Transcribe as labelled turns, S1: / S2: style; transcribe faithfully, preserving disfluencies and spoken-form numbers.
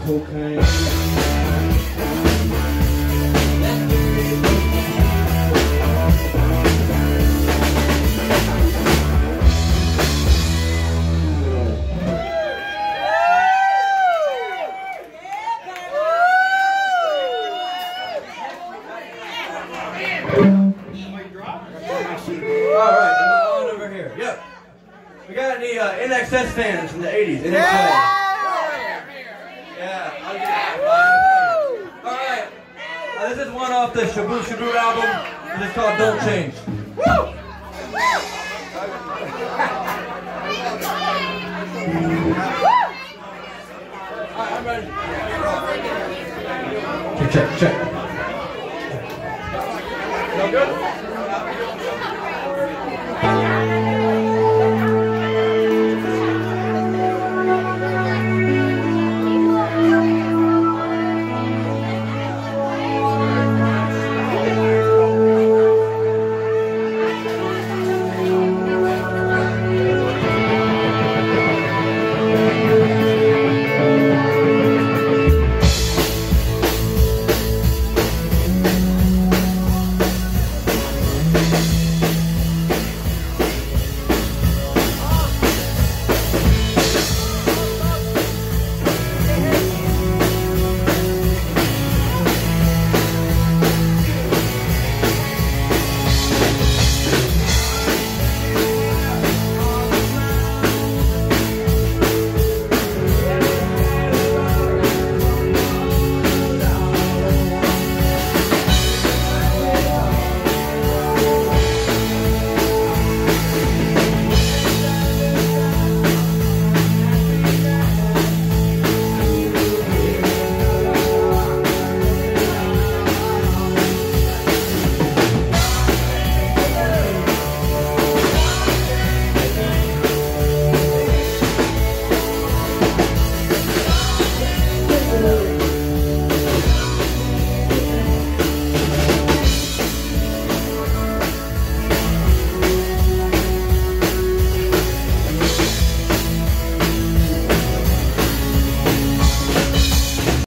S1: cocaine.
S2: Alright, and on over here. Yep. We got any uh, N X S fans from the eighties? N X S. Yeah. I'll get that. Alright. Uh, this is one off the Shaboo Shaboo album. This is called Don't Change. Woo! Alright, I'm ready. Check, check, check. No good?